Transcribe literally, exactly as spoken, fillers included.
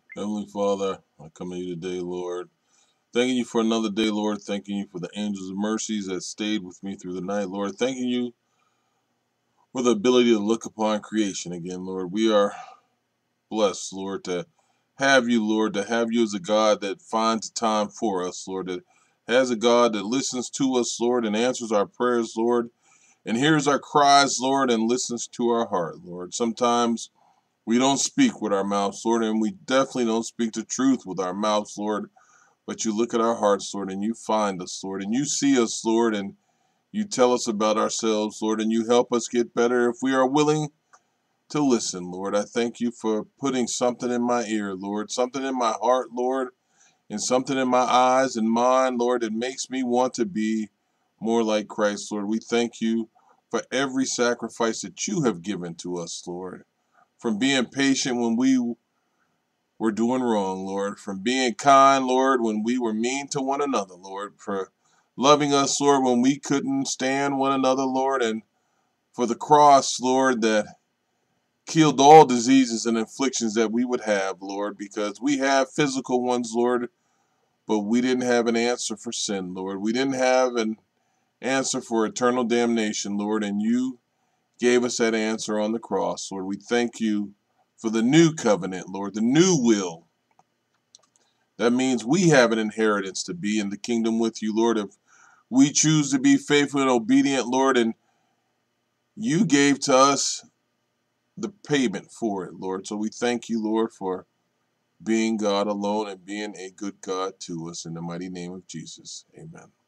Heavenly Father, I come to you today, Lord. Thanking you for another day, Lord. Thanking you for the angels of mercies that stayed with me through the night, Lord. Thanking you for the ability to look upon creation again, Lord. We are blessed, Lord, to have you, Lord, to have you as a God that finds time for us, Lord, that has a God that listens to us, Lord, and answers our prayers, Lord, and hears our cries, Lord, and listens to our heart, Lord. Sometimes we don't speak with our mouths, Lord, and we definitely don't speak the truth with our mouths, Lord. But you look at our hearts, Lord, and you find us, Lord, and you see us, Lord, and you tell us about ourselves, Lord, and you help us get better if we are willing to listen, Lord. I thank you for putting something in my ear, Lord, something in my heart, Lord, and something in my eyes and mind, Lord, that makes me want to be more like Christ, Lord. We thank you for every sacrifice that you have given to us, Lord, from being patient when we were doing wrong, Lord, from being kind, Lord, when we were mean to one another, Lord, for loving us, Lord, when we couldn't stand one another, Lord, and for the cross, Lord, that killed all diseases and afflictions that we would have, Lord, because we have physical ones, Lord, but we didn't have an answer for sin, Lord. We didn't have an answer for eternal damnation, Lord, and you gave us that answer on the cross, Lord. We thank you for the new covenant, Lord, the new will. That means we have an inheritance to be in the kingdom with you, Lord. If we choose to be faithful and obedient, Lord, and you gave to us the payment for it, Lord. So we thank you, Lord, for being God alone and being a good God to us. In the mighty name of Jesus, amen.